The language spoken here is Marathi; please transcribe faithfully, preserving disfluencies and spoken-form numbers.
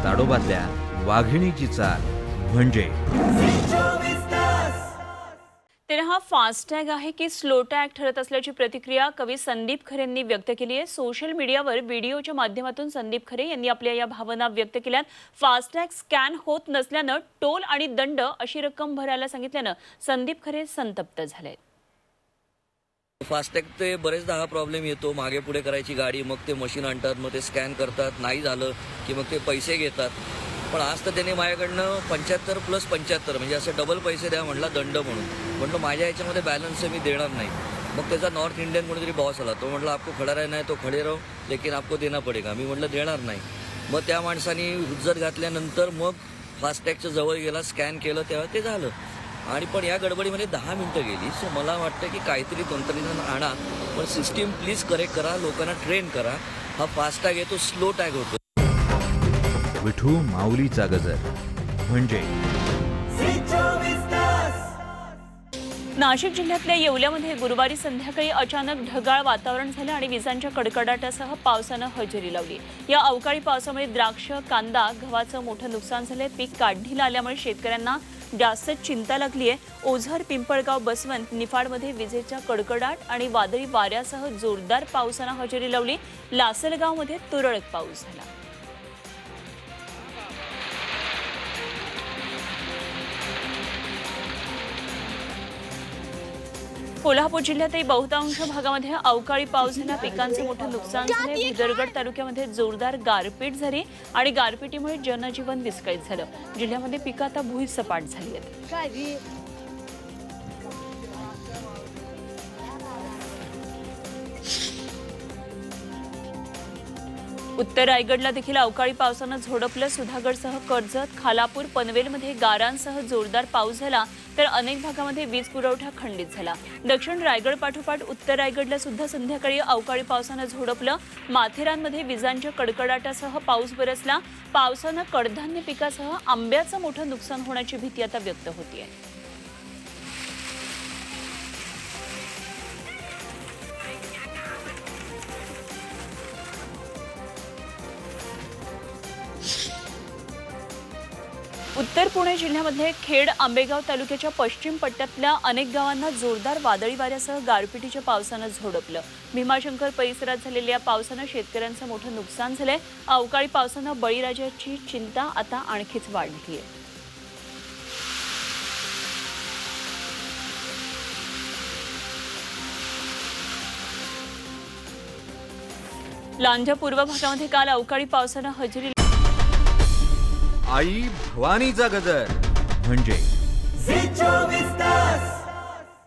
ताडोबातल्या वाघिणीची चाल म्हणजे तर हा फास्टॅग आहे की स्लो टॅग ठरत असल्याची प्रतिक्रिया कवी संदीप खरे यांनी व्यक्त केली आहे। सोशल मीडियावर व्हिडिओच्या माध्यमातून संदीप खरे यांनी आपल्या या भावना व्यक्त केल्यात। फास्टॅग स्कॅन होत नसल्यानं टोल आणि दंड अशी रक्कम भरायला सांगितल्यानं संदीप खरे संतप्त झाले। फास्टॅग ते बरेचदा हा प्रॉब्लेम येतो, मागे पुढे करायची गाडी, मग ते मशीन आणतात, मग ते स्कॅन करतात, नाही झालं की मग ते पैसे घेतात। पण आज तर त्यांनी माझ्याकडनं पंच्याहत्तर प्लस पंच्याहत्तर म्हणजे असे डबल पैसे द्या म्हटला दंड म्हणून। म्हटलं माझ्या याच्यामध्ये बॅलन्स आहे, मी देणार नाही। मग त्याचा नॉर्थ इंडियन कोणीतरी बॉस आला, तो म्हटला आपको खड़ा रहना है तो खडे रहो लेकिन आपको देना पडेगा। मी म्हटलं देणार नाही। मग त्या माणसाने हुज्जत घातल्यानंतर मग फास्टॅगच्या जवळ गेला, स्कॅन केलं, तेव्हा ते झालं। आणि पण या गडबडीमध्ये दहा मिनटं गेली। सो मला वाटतं की काहीतरी तंत्रज्ञान आणा, पण सिस्टीम प्लीज करेक्ट करा, लोकांना ट्रेन करा। हा फास्टॅग आहे तो स्लो टॅग होतो। विठू माऊलीचा गजर म्हणजे नाशिक जिल्ह्यातल्या येवल्यामध्ये गुरुवारी संध्याकाळी अचानक ढगाळ वातावरण झालं आणि विजांच्या कडकडाटासह पावसानं हजेरी लावली। या अवकाळी पावसामुळे द्राक्ष, कांदा, गव्हाचं मोठं नुकसान झालंय। पीक काढणीला आल्यामुळे शेतकऱ्यांना जास्त चिंता लागली आहे। ओझर, पिंपळगाव, बसवंत, निफाडमध्ये विजेचा कडकडाट आणि वादळी वाऱ्यासह जोरदार पावसानं हजेरी लावली। लासलगावमध्ये तुरळक पाऊस झाला। कोल्हापूर जिल्ह्यातही बहुतांश भागामध्ये अवकाळी पाऊस झाला। पिकांचं मोठं नुकसान झाले। भुदरगड तालुक्यामध्ये जोरदार गारपीट झाली आणि गारपिटीमुळे जनजीवन विस्कळीत झालं। जिल्ह्यामध्ये पिकं आता भुईसपाट झाली आहेत। उत्तर रायगडला देखील अवकाळी पावसानं झोडपलं। सुधागडसह कर्जत, खालापूर, पनवेलमध्ये गारांसह जोरदार पाऊस झाला, तर अनेक भागामध्ये वीज पुरवठा खंडित झाला। दक्षिण रायगड पाठोपाठ उत्तर रायगडला सुद्धा संध्याकाळी अवकाळी पावसानं झोडपलं। माथेरानमध्ये विजांच्या कडकडाटासह पाऊस बरसला। पावसानं कडधान्य पिकासह आंब्याचं मोठं नुकसान होण्याची भीती आता व्यक्त होतीये। उत्तर पुणे जिल्ह्यामध्ये खेड, आंबेगाव तालुक्याच्या पश्चिम पट्ट्यातल्या अनेक गावांना जोरदार वादळी वाऱ्यासह गारपिटीच्या पावसानं झोडपलं। भीमाशंकर परिसरात झालेल्या पावसानं शेतकऱ्यांचं मोठं नुकसान झालंय। अवकाळी पावसानं बळीराजाची चिंता आता आणखीच वाढली आहे। लांजा पूर्व भागामध्ये काल अवकाळी पावसानं हजेरी आई भवानीचा गजर म्हणजे